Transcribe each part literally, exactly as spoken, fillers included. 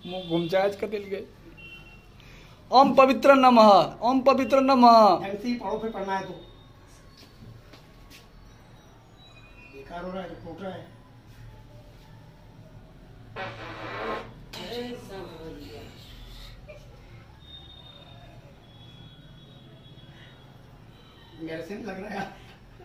मुंह घुमचाज कर दिल गए। ओम पवित्र नमः, ओम पवित्र नमः। ऐसे ही पढ़ो, फिर पढ़ना है तो बेकार हो रहा है, तो फूट रहा है। मेरे से नहीं लग रहा है।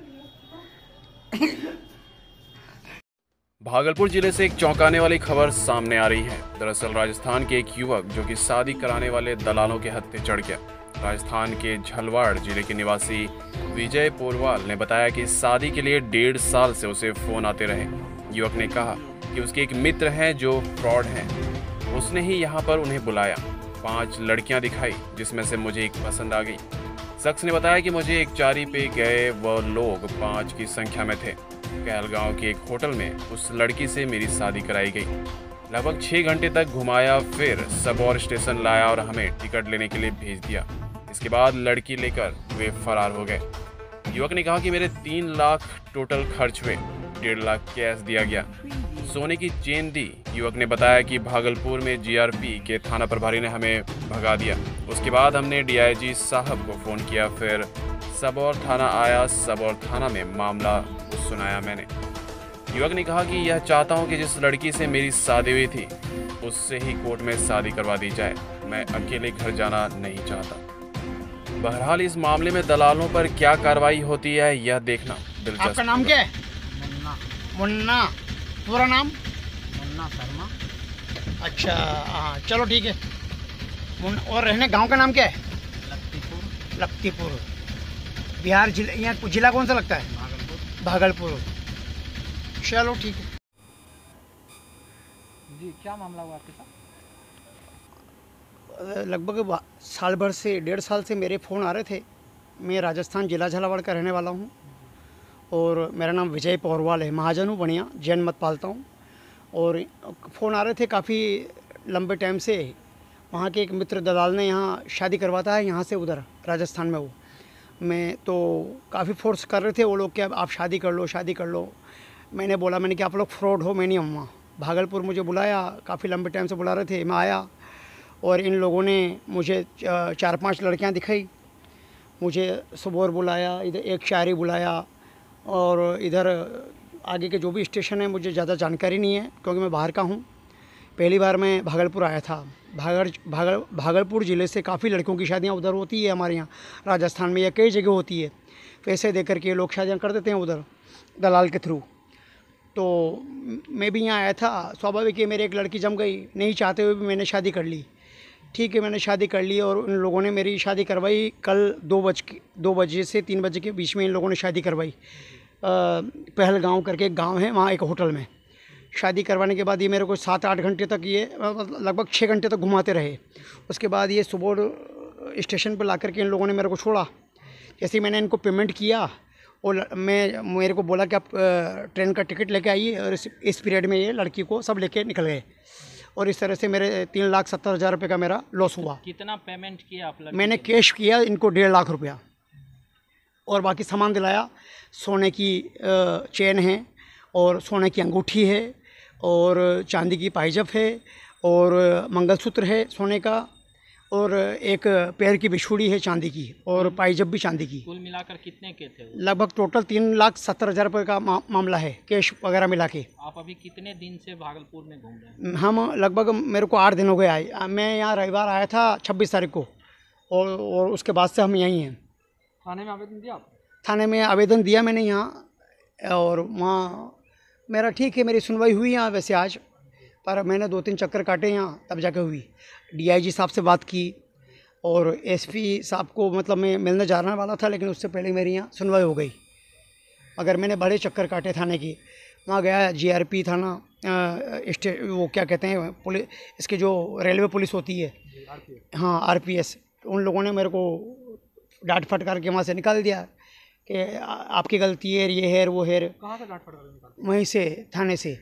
भागलपुर जिले से एक चौंकाने वाली खबर सामने आ रही है। दरअसल राजस्थान के एक युवक जो कि शादी कराने वाले दलालों के हत्थे चढ़ गया। राजस्थान के झलवाड़ जिले के निवासी विजय पोरवाल ने बताया कि शादी के लिए डेढ़ साल से उसे फोन आते रहे। युवक ने कहा कि उसके एक मित्र हैं जो फ्रॉड हैं, उसने ही यहाँ पर उन्हें बुलाया। पांच लड़कियां दिखाई जिसमें से मुझे एक पसंद आ गई। शख्स ने बताया कि मुझे एक चारी पे गए वह लोग पाँच की संख्या में थे। कहलगांव के एक होटल में उस लड़की से मेरी शादी कराई गई। लगभग छः घंटे तक घुमाया, फिर सबौर स्टेशन लाया और हमें टिकट लेने के लिए भेज दिया। इसके बाद लड़की लेकर वे फरार हो गए। युवक ने कहा कि मेरे तीन लाख टोटल खर्च हुए, डेढ़ लाख कैश दिया गया, सोने की चेन दी। युवक ने बताया कि भागलपुर में जीआरपी के थाना प्रभारी ने हमें भगा दिया। उसके बाद हमने डीआईजी साहब को फ़ोन किया, फिर सबौर थाना आया। सबौर थाना में मामला सुनाया मैंने। युवक ने कहा कि यह चाहता हूं कि जिस लड़की से मेरी शादी हुई थी उससे ही कोर्ट में शादी करवा दी जाए। मैं अकेले घर जाना नहीं चाहता। बहरहाल इस मामले में दलालों पर क्या कार्रवाई होती है यह देखना दिलचस्प। आपका नाम क्या है? मुन्ना। मुन्ना, पूरा नाम? मुन्ना शर्मा। अच्छा हाँ, चलो ठीक है। मुन्ना, और रहने गांव का नाम क्या है? लक्तीपुर। लक्तीपुर, बिहार जिला। यहाँ जिला कौन सा लगता है? भागलपुर। भागलपुर, चलो ठीक है जी। क्या मामला हुआ आपके साथ? लगभग साल भर से, डेढ़ साल से मेरे फ़ोन आ रहे थे। मैं राजस्थान जिला झालावाड़ का रहने वाला हूँ और मेरा नाम विजय पोरवाल है। महाजन हूँ, बढ़िया जैन मत पालता हूँ। और फ़ोन आ रहे थे काफ़ी लंबे टाइम से। वहाँ के एक मित्र दलाल ने यहाँ शादी करवाता है, यहाँ से उधर राजस्थान में। वो मैं तो काफ़ी फोर्स कर रहे थे वो लोग कि आप शादी कर लो, शादी कर लो। मैंने बोला, मैंने कि आप लोग फ्रॉड हो, मैं नहीं हूँ। भागलपुर मुझे बुलाया, काफ़ी लंबे टाइम से बुला रहे थे। मैं आया और इन लोगों ने मुझे चार पांच लड़कियां दिखाई। मुझे सबौर बुलाया, इधर एक शायरी बुलाया, और इधर आगे के जो भी स्टेशन है मुझे ज़्यादा जानकारी नहीं है क्योंकि मैं बाहर का हूँ। पहली बार मैं भागलपुर आया था। भागल भागल भागलपुर ज़िले से काफ़ी लड़कियों की शादियाँ उधर होती है, हमारे यहाँ राजस्थान में या कई जगह होती है। पैसे दे करके लोग शादियाँ कर देते हैं उधर दलाल के थ्रू। तो मैं भी यहाँ आया था, स्वाभाविक है मेरी एक लड़की जम गई, नहीं चाहते हुए भी मैंने शादी कर ली। ठीक है, मैंने शादी कर ली और उन लोगों ने मेरी शादी करवाई। कल दो बज के दो बजे से तीन बजे के बीच में इन लोगों ने शादी करवाई। पहलगांव करके एक गांव है, वहाँ एक होटल में शादी करवाने के बाद ये मेरे को सात आठ घंटे तक, ये लगभग छः घंटे तक घुमाते रहे। उसके बाद ये सुबह स्टेशन पर ला करके इन लोगों ने मेरे को छोड़ा। जैसे ही मैंने इनको पेमेंट किया और मैं मेरे को बोला कि आप ट्रेन का टिकट लेके आइए, और इस, इस पीरियड में ये लड़की को सब लेके निकल गए। और इस तरह से मेरे तीन लाख सत्तर हज़ार रुपये का मेरा लॉस हुआ। कितना पेमेंट किया आप? मैंने कैश किया इनको डेढ़ लाख रुपया, और बाकी सामान दिलाया। सोने की चेन है, और सोने की अंगूठी है, और चांदी की पायजब है, और मंगलसूत्र है सोने का, और एक पैर की बिछुड़ी है चांदी की, और पायजब भी चांदी की। कुल मिलाकर कितने के थे? लगभग टोटल तीन लाख सत्तर हज़ार रुपये का मा, मामला है, कैश वगैरह मिला के। आप अभी कितने दिन से भागलपुर में घूम रहे हैं? हम लगभग, मेरे को आठ दिन हो गए आए। मैं यहाँ रविवार आया था छब्बीस तारीख को, और और उसके बाद से हम यहीं हैं। थाने में आवेदन दिया आप? थाने में आवेदन दिया मैंने यहाँ, और वहाँ मेरा ठीक है, मेरी सुनवाई हुई यहाँ वैसे आज, पर मैंने दो तीन चक्कर काटे यहाँ तब जाके हुई। डीआईजी साहब से बात की, और एसपी साहब को मतलब मैं मिलने जाने वाला था, लेकिन उससे पहले मेरी यहाँ सुनवाई हो गई। अगर मैंने बड़े चक्कर काटे थाने की, वहाँ गया जीआरपी थाना, स्टे वो क्या कहते हैं पुलिस, इसके जो रेलवे पुलिस होती है, हाँ आरपीएस, उन लोगों ने मेरे को डांट फटकार के वहाँ से निकाल दिया कि आपकी गलती है, ये है वो है। कहाँ से डांट फटकार निकाल? वहीं से, थाने से,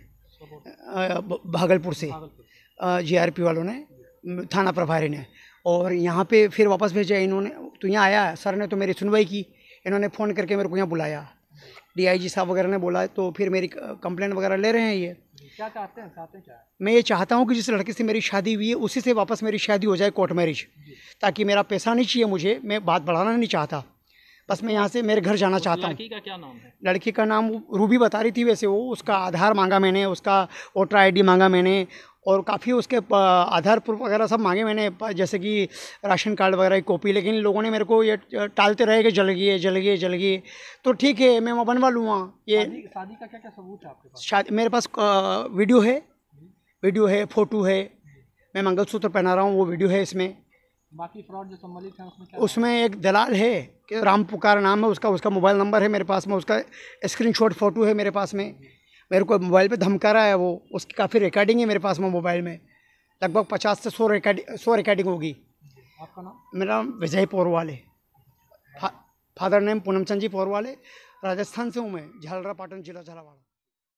भागलपुर से जीआरपी वालों ने, थाना प्रभारी ने। और यहाँ पे फिर वापस भेजा इन्होंने। तो यहाँ आया सर ने तो मेरी सुनवाई की, इन्होंने फ़ोन करके मेरे को यहाँ बुलाया। डीआईजी साहब वगैरह ने बोला है, तो फिर मेरी कंप्लेंट वगैरह ले रहे हैं। ये क्या चाहते हैं चाहते हैं क्या? मैं ये चाहता हूँ कि जिस लड़के से मेरी शादी हुई है उसी से वापस मेरी शादी हो जाए, कोर्ट मैरिज, ताकि मेरा पैसा नहीं चाहिए मुझे, मैं बात बढ़ाना नहीं चाहता, बस मैं यहाँ से मेरे घर जाना चाहता हूँ। लड़की का क्या नाम है? लड़की का नाम रूबी बता रही थी वैसे वो, उसका आधार मांगा मैंने, उसका वोटर आईडी मांगा मैंने, और काफ़ी उसके आधार प्रूफ वगैरह सब मांगे मैंने, जैसे कि राशन कार्ड वगैरह की कॉपी, लेकिन लोगों ने मेरे को ये टालते रहे कि जल गई जल गई जल गई। तो ठीक है, मैं वहाँ बनवा लूँगा। ये शादी, शादी का क्या क्या सबूत है आपके पास? शादी मेरे पास आ, वीडियो है, वीडियो है, फ़ोटो है, मैं मंगलसूत्र पहना रहा हूँ, वो वीडियो है इसमें। बाकी फ्रॉड जो सम्मिलित है उसमें क्या? उसमें एक दलाल है कि राम पुकार नाम है उसका, उसका मोबाइल नंबर है मेरे पास में, उसका स्क्रीनशॉट फ़ोटो है मेरे पास में, मेरे को मोबाइल पे धमका रहा है वो, उसकी काफ़ी रिकॉर्डिंग है मेरे पास में मोबाइल में, लगभग पचास से सौ रिकॉर्डिंग सौ रिकॉर्डिंग होगी। आपका नाम? मेरा नाम विजय पौरवाल है, फा, फादर नेम पूनमचंद जी पौरवाल है, राजस्थान से हूँ मैं, झालरा पाटन जिला झालावाड़।